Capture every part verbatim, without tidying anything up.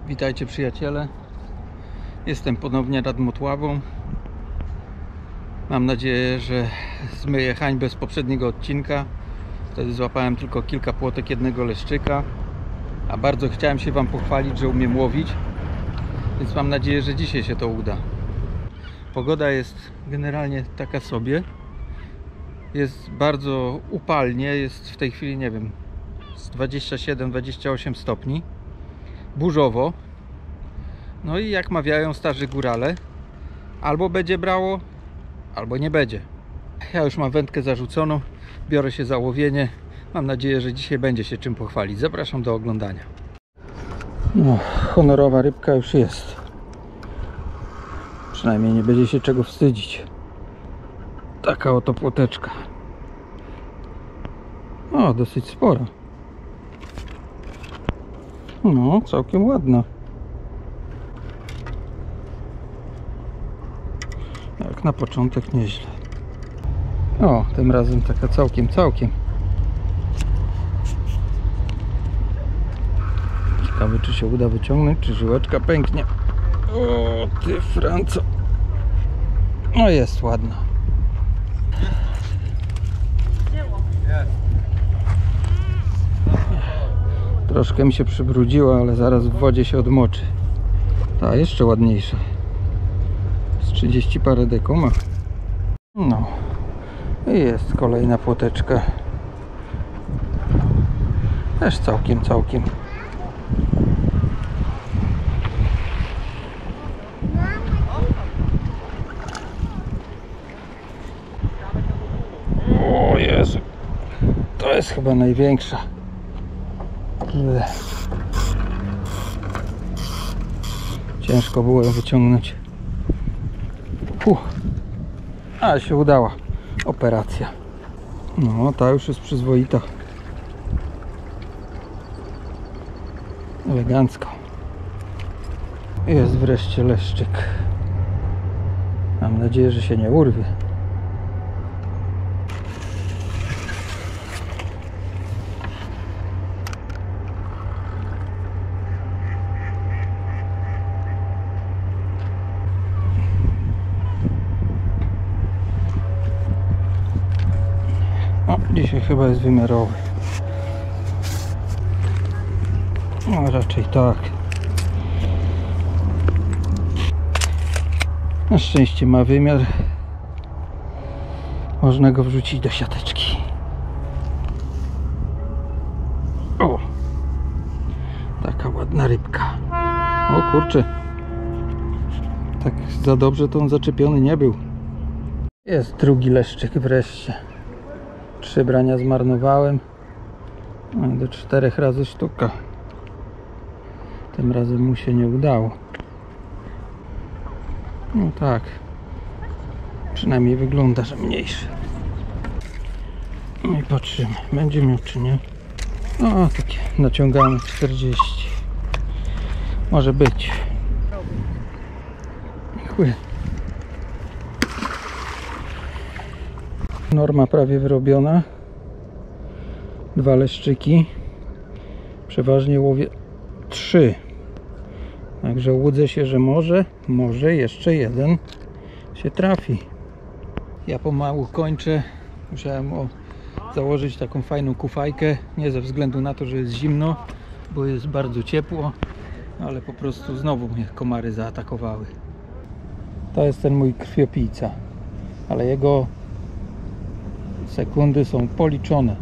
Witajcie przyjaciele, jestem ponownie nad Motławą. Mam nadzieję, że zmyję hańbę z poprzedniego odcinka. Wtedy złapałem tylko kilka płotek, jednego leszczyka, a bardzo chciałem się wam pochwalić, że umiem łowić, więc mam nadzieję, że dzisiaj się to uda. Pogoda jest generalnie taka sobie, jest bardzo upalnie, jest w tej chwili, nie wiem, z dwadzieścia siedem dwadzieścia osiem stopni, burzowo. No i jak mawiają starzy górale, albo będzie brało, albo nie będzie. Ja już mam wędkę zarzuconą, biorę się za łowienie. Mam nadzieję, że dzisiaj będzie się czym pochwalić. Zapraszam do oglądania. No, honorowa rybka już jest. Przynajmniej nie będzie się czego wstydzić. Taka oto płoteczka. O, dosyć spora. No, całkiem ładna. Jak na początek nieźle. O, tym razem taka całkiem, całkiem. Ciekawe, czy się uda wyciągnąć, czy żyłeczka pęknie. O, ty Franco. No jest ładna. Troszkę mi się przybrudziła, ale zaraz w wodzie się odmoczy. Ta jeszcze ładniejsza. Z trzydzieści parę deko ma. No. I jest kolejna płoteczka. Też całkiem, całkiem. O Jezu. To jest chyba największa. Ble. Ciężko było ją wyciągnąć. Uff. A się udała operacja. No, ta już jest przyzwoita. Elegancko. Jest wreszcie leszczyk. Mam nadzieję, że się nie urwie. O, dzisiaj chyba jest wymiarowy. No, raczej tak. Na szczęście ma wymiar. Można go wrzucić do siateczki. O! Taka ładna rybka. O kurczę. Tak za dobrze to on zaczepiony nie był. Jest drugi leszczyk wreszcie. Trzy brania zmarnowałem. No i do czterech razy sztuka. Tym razem mu się nie udało. No tak. Przynajmniej wygląda, że mniejszy. No i patrzymy. Będzie miał czy nie? O, takie naciągamy czterdzieści. Może być. Dziękuję. Norma prawie wyrobiona. Dwa leszczyki. Przeważnie łowię trzy. Także łudzę się, że może, może jeszcze jeden się trafi. Ja pomału kończę. Musiałem o, założyć taką fajną kufajkę. Nie ze względu na to, że jest zimno, bo jest bardzo ciepło, ale po prostu znowu mnie komary zaatakowały. To jest ten mój krwiopijca, ale jego sekundy są policzone.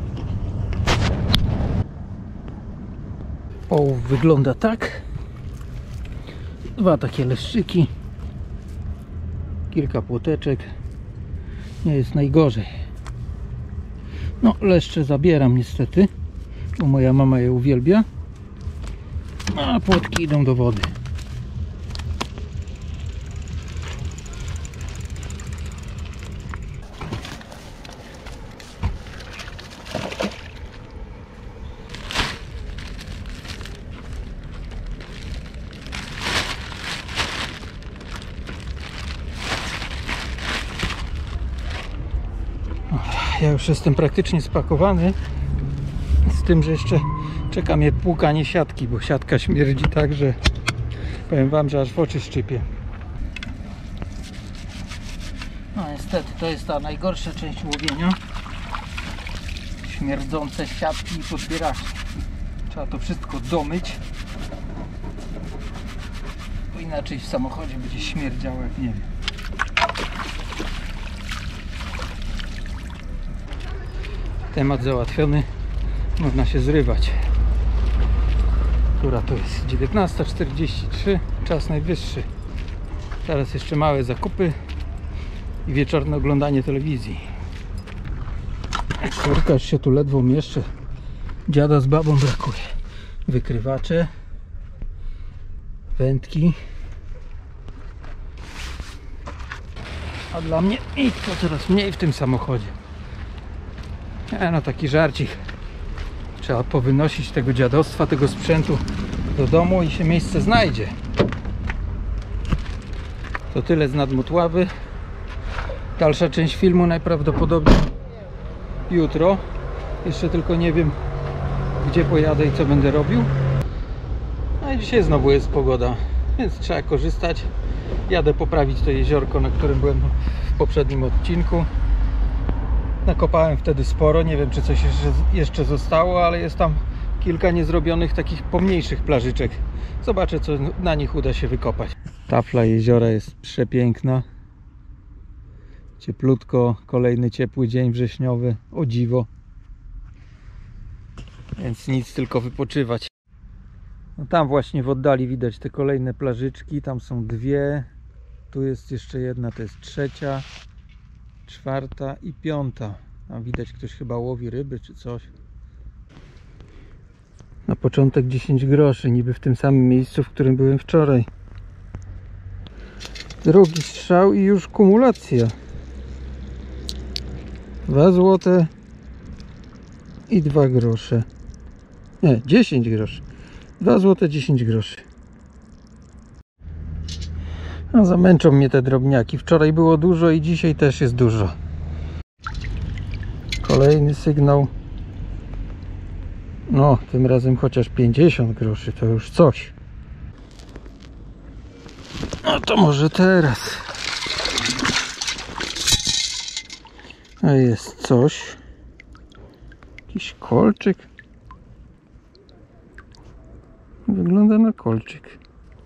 Połów wygląda tak. Dwa takie leszczyki. Kilka płoteczek. Nie jest najgorzej. No, leszcze zabieram niestety, bo moja mama je uwielbia. A płotki idą do wody. Ja już jestem praktycznie spakowany, z tym, że jeszcze Czeka mnie płukanie siatki, bo siatka śmierdzi tak, że powiem wam, że aż w oczy szczypie. No niestety, to jest ta najgorsza część łowienia. Śmierdzące siatki i podbieracze. Trzeba to wszystko domyć, bo inaczej w samochodzie będzie śmierdziało jak nie wiem. Temat załatwiony, można się zrywać. Która to jest? dziewiętnasta czterdzieści trzy, czas najwyższy. Teraz jeszcze małe zakupy i wieczorne oglądanie telewizji. Kurka, się tu ledwo mieszczę. Dziada z babą brakuje. Wykrywacze, wędki. A dla mnie i to coraz mniej w tym samochodzie. E, no taki żarcik. Trzeba powynosić tego dziadostwa, tego sprzętu do domu i się miejsce znajdzie. To tyle z Nadmotławy. Dalsza część filmu najprawdopodobniej jutro. Jeszcze tylko nie wiem, gdzie pojadę i co będę robił. No i dzisiaj znowu jest pogoda, więc trzeba korzystać. Jadę poprawić to jeziorko, na którym byłem w poprzednim odcinku. Nakopałem wtedy sporo, nie wiem czy coś jeszcze, jeszcze zostało, ale jest tam kilka niezrobionych takich pomniejszych plażyczek. Zobaczę co na nich uda się wykopać. Tafla jeziora jest przepiękna. Cieplutko, kolejny ciepły dzień wrześniowy, o dziwo. Więc nic, tylko wypoczywać. No tam właśnie w oddali widać te kolejne plażyczki, tam są dwie. Tu jest jeszcze jedna, to jest trzecia, czwarta i piąta. Tam widać ktoś chyba łowi ryby czy coś. Na początek dziesięć groszy, niby w tym samym miejscu, w którym byłem wczoraj. Drugi strzał i już kumulacja. Dwa złote i dwa grosze. Nie, dziesięć groszy. Dwa złote dziesięć groszy. No, zamęczą mnie te drobniaki. Wczoraj było dużo i dzisiaj też jest dużo. Kolejny sygnał. No, tym razem chociaż pięćdziesiąt groszy, to już coś. No to może teraz. A jest coś. Jakiś kolczyk. Wygląda na kolczyk.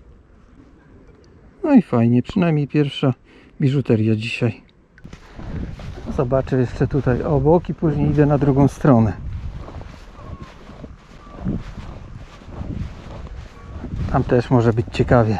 No i fajnie, przynajmniej pierwsza biżuteria dzisiaj. Zobaczę jeszcze tutaj obok i później idę na drugą stronę. Tam też może być ciekawie.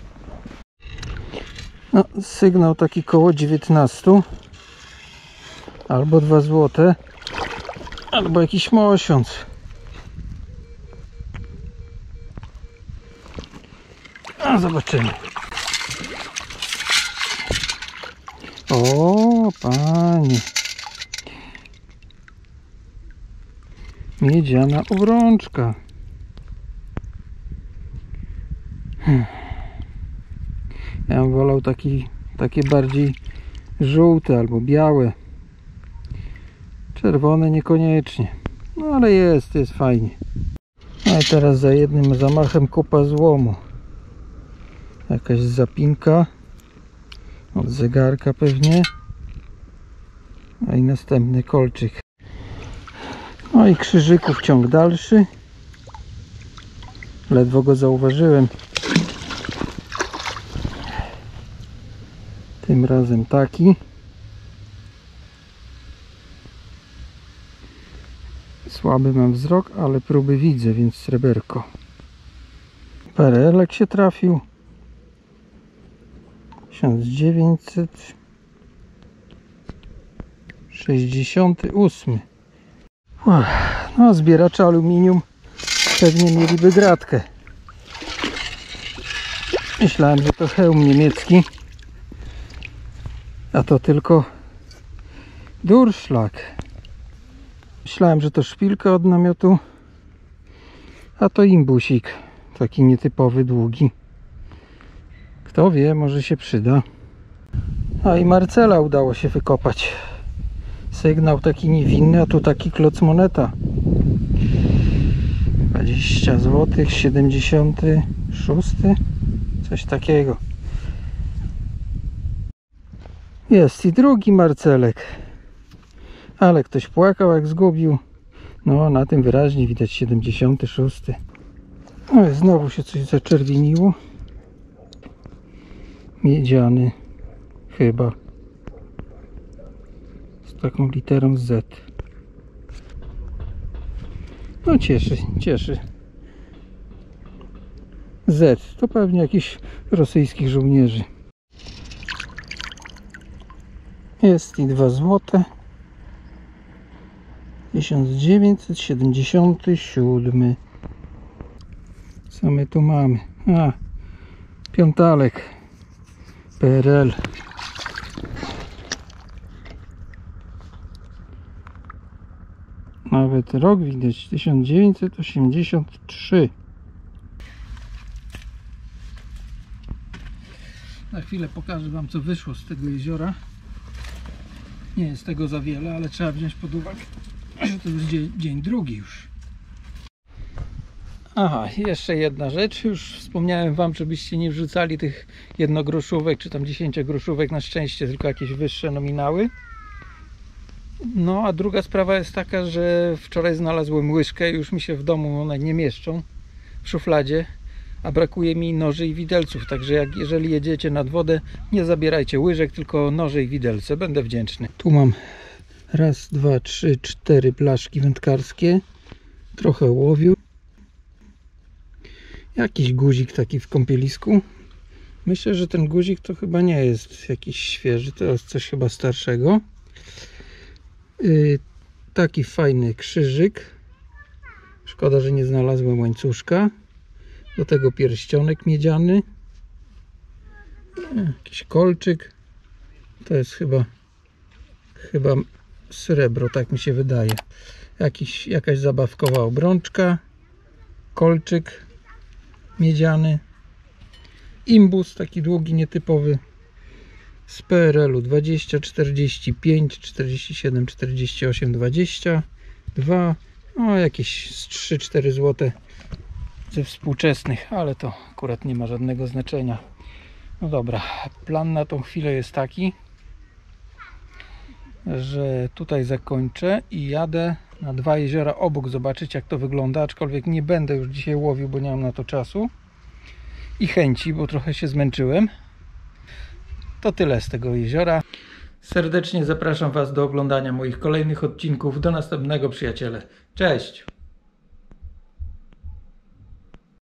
No, sygnał taki koło dziewiętnaście. Albo dwa złote, albo jakiś mosiąc. A zobaczymy. O, panie. Miedziana obrączka. Hmm. Ja bym wolał taki, takie bardziej żółte albo białe. Czerwone niekoniecznie. No ale jest, jest fajnie. No i teraz za jednym zamachem kupa złomu. Jakaś zapinka. Od zegarka pewnie. A i następny kolczyk. No i krzyżyków ciąg dalszy. Ledwo go zauważyłem. Tym razem taki. Słaby mam wzrok, ale próby widzę, więc sreberko. Perelek się trafił. tysiąc dziewięćset sześćdziesiąty ósmy. No, zbieracze aluminium pewnie mieliby gratkę. Myślałem, że to hełm niemiecki, a to tylko durszlak. Myślałem, że to szpilka od namiotu, a to imbusik, taki nietypowy, długi. Kto wie, może się przyda. A i Marcela udało się wykopać. Sygnał taki niewinny, a tu taki kloc moneta. dwadzieścia złotych, siedemdziesiąty szósty, coś takiego. Jest i drugi marcelek, ale ktoś płakał jak zgubił. No, na tym wyraźnie widać siedemdziesiąty szósty. No i znowu się coś zaczerwieniło. Miedziany chyba, z taką literą Z. No cieszy, cieszy. Z to pewnie jakiś rosyjskich żołnierzy. Jest i dwa złote. tysiąc dziewięćset siedemdziesiąty siódmy. Co my tu mamy? A, piątalek P R L. Nawet rok widać, tysiąc dziewięćset osiemdziesiąt trzy. Na chwilę pokażę wam, co wyszło z tego jeziora. Nie jest tego za wiele, ale trzeba wziąć pod uwagę, że to jest dzień, dzień drugi już. Aha, jeszcze jedna rzecz. Już wspomniałem wam, żebyście nie wrzucali tych jednogroszówek czy tam dziesięciogroszówek, na szczęście tylko jakieś wyższe nominały. No a druga sprawa jest taka, że wczoraj znalazłem łyżkę, już mi się w domu one nie mieszczą w szufladzie, a brakuje mi noży i widelców, także jak, jeżeli jedziecie nad wodę, nie zabierajcie łyżek, tylko noże i widelce, będę wdzięczny. Tu mam raz, dwa, trzy, cztery blaszki wędkarskie, trochę ołowiu, jakiś guzik taki w kąpielisku. Myślę, że ten guzik to chyba nie jest jakiś świeży, to jest coś chyba starszego. Yy, taki fajny krzyżyk, szkoda, że nie znalazłem łańcuszka. Do tego pierścionek miedziany, jakiś kolczyk, to jest chyba chyba srebro, tak mi się wydaje. Jakiś, jakaś zabawkowa obrączka, kolczyk miedziany, imbus taki długi, nietypowy, z P R L u dwadzieścia, czterdzieści pięć, czterdzieści siedem, czterdzieści osiem, dwadzieścia dwa, no jakieś trzy cztery złote ze współczesnych, ale to akurat nie ma żadnego znaczenia. No dobra, plan na tą chwilę jest taki, że tutaj zakończę i jadę na dwa jeziora obok zobaczyć, jak to wygląda, aczkolwiek nie będę już dzisiaj łowił, bo nie mam na to czasu i chęci, bo trochę się zmęczyłem. To tyle z tego jeziora. Serdecznie zapraszam was do oglądania moich kolejnych odcinków. Do następnego, przyjaciele. Cześć!